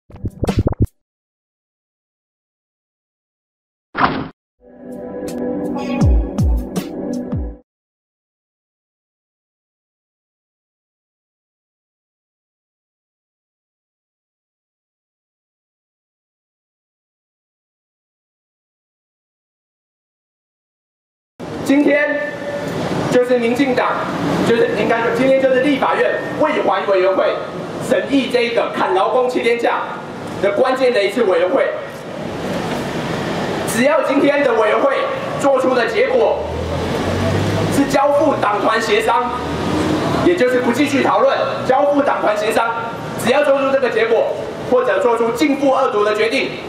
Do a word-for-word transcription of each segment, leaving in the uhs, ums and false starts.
今天就是民进党，就是应该说今天就是立法院卫环委员会审议这一个砍劳工七天假的关键的一次委员会。只要今天的委员会做出的结果是交付党团协商，也就是不继续讨论，交付党团协商，只要做出这个结果，或者做出禁复二读的决定，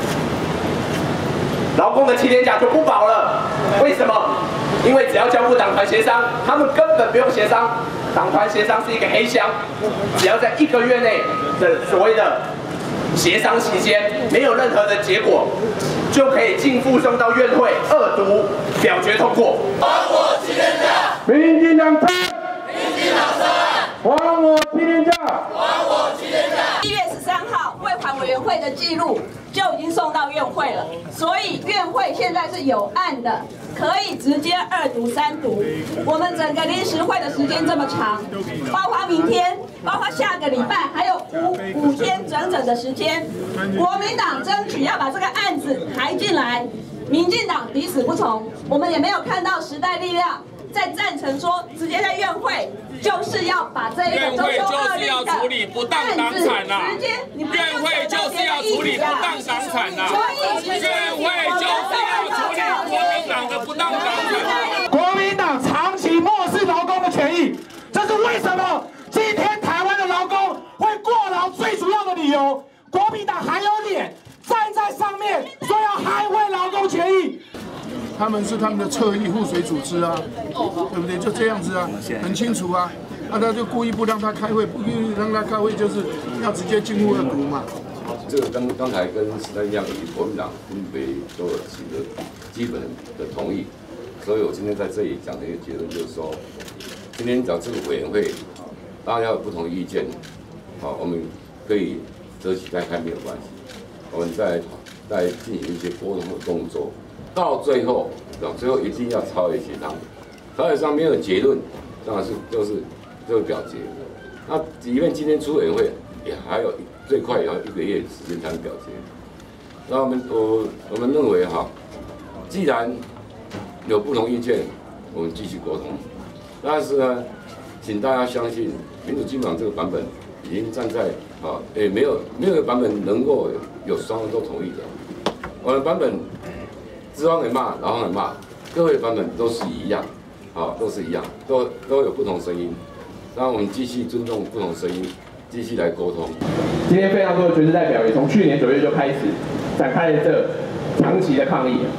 劳工的七天假就不保了。为什么？因为只要交付党团协商，他们根本不用协商。党团协商是一个黑箱，只要在一个月内的所谓的协商期间没有任何的结果，就可以进复送到院会二读表决通过。 还我七天假！ 民进党三， 民进党三， 还我七天假！ 还我七天假！ 一月十三号，卫环委员会的记录就已经送到院会了，所以院会现在是有案的，可以直接二读三读。我们整个临时会的时间这么长，包括明天，包括下个礼拜，还有五五天整整的时间，国民党争取要把这个案子抬进来，民进党抵死不从。我们也没有看到时代力量在赞成说，直接在院会就是要把这一个周休二日的案子直接， 院会就是要处理不当党产呐！院会就是要处理国民党的不当党产。 国民党长期漠视劳工的权益，这是为什么？今天台湾的劳工会过劳，最主要的理由，国民党还有脸站在上面说要捍卫劳工权益。 他们是他们的侧翼附随组织啊，对不对？就这样子啊，很清楚啊。啊，他就故意不让他开会，不愿意让他开会，就是要直接进入二读嘛。 这个刚刚才跟时代力量以及国民党分别都有几个基本的同意，所以我今天在这里讲的一个结论就是说，今天讲这个委员会，大家有不同意见，好，我们可以择期再开没有关系，我们再再进行一些沟通的动作，到最后，最后一定要朝野协商，朝野上没有结论，当然是就是这个表决。那即便今天出委员会，也还有最快也要一个月时间才能表决。那我们我我们认为哈，既然有不同意见，我们继续沟通。但是呢，请大家相信，民主进步党这个版本已经站在啊，也没有没有一个版本能够有双方都同意的。我的版本，资方也骂，劳方也骂，各位版本都是一样，啊，都是一样，都都有不同声音。那我们继续尊重不同声音，继续来沟通。 今天非常多的学生代表也从去年九月就开始展开了这长期的抗议，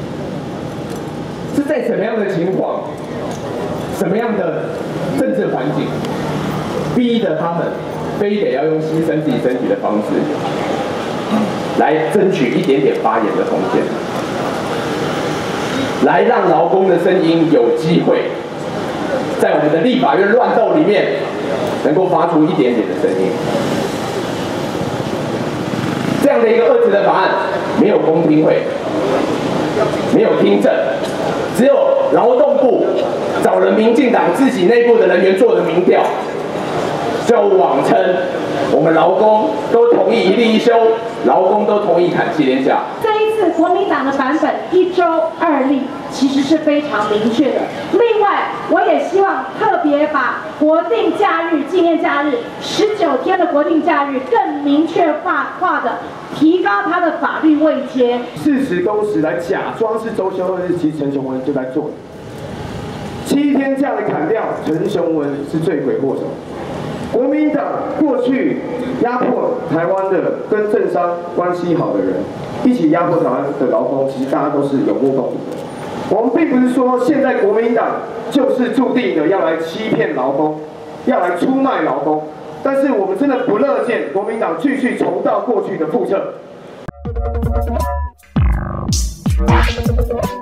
是在什么样的情况、什么样的政治环境，逼着他们非得要用牺牲自己身体的方式，来争取一点点发言的空间，来让劳工的声音有机会在我们的立法院乱斗里面能够发出一点点的声音。这样的一个恶质的法案，没有公听会，没有听证，只有劳动部找了民进党自己内部的人员做的民调，就妄称我们劳工都同意一例一休，劳工都同意砍七天假。 这一次国民党的版本一周二例，其实是非常明确的。另外，我也希望特别把国定假日、纪念假日十九天的国定假日更明确化化的提高它的法律位阶。 四十工时来假装是周休二日，其实陈雄文就在做。七天假的砍掉，陈雄文是罪魁祸首。国民党过去压迫台湾的跟政商关系好的人，一起压迫台湾的劳工，其实大家都是有目共睹的。我们并不是说现在国民党就是注定的要来欺骗劳工，要来出卖劳工，但是我们真的不乐见国民党继续重蹈过去的覆辙。